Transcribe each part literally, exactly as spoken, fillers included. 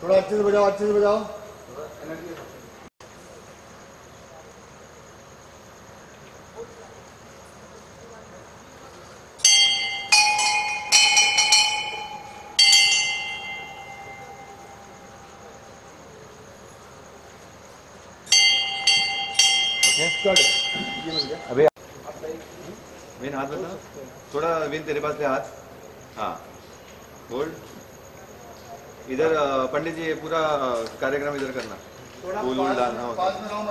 थोड़ा अच्छे से बजाओ, अच्छे से बजाओ। अभी विन हाथ बता, थोड़ा विन तेरे पास ले हाथ। हाँ होल्ड। इधर पंडित जी पूरा कार्यक्रम इधर करना, फूल वूल डालना होता।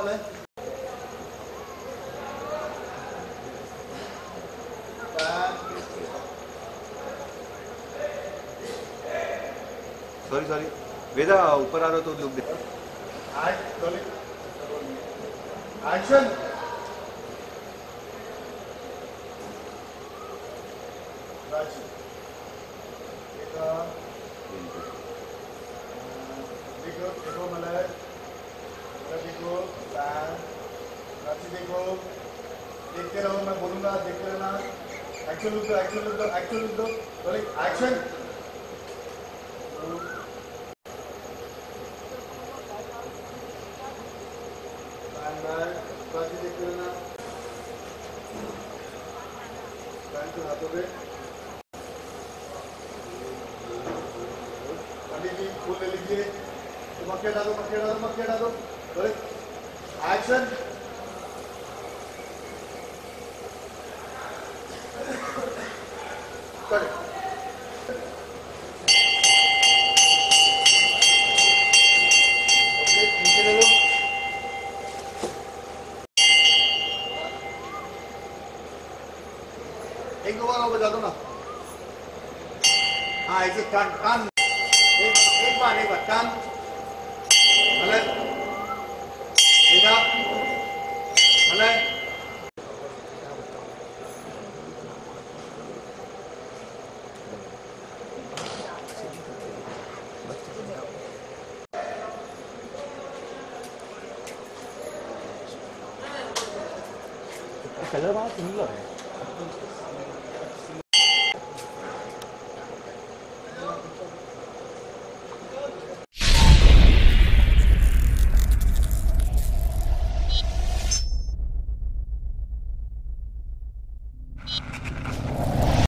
सॉरी सॉरी वेदा ऊपर आ रहा तो लुक दे। एक्शन। देखो देखो मलय, देखो देखो, देखते रहो, मैं बोलूंगा देखते रहना। एक्शन लुक दो, एक्शन लुक दो, एक्शन लुक दो, बोले एक्शन। देखते रहना, हाथों पे पंडित जी फूल ले लीजिए, तो मक्के डालो, मक्के डालो, मक्के डालो, बोले एक्शन। एक दो बार और बजा दो ना। हाँ ऐसे कान कान एक, एक बार एक बार कान मलय सीधा मलय। कलर बहुत सुंदर है।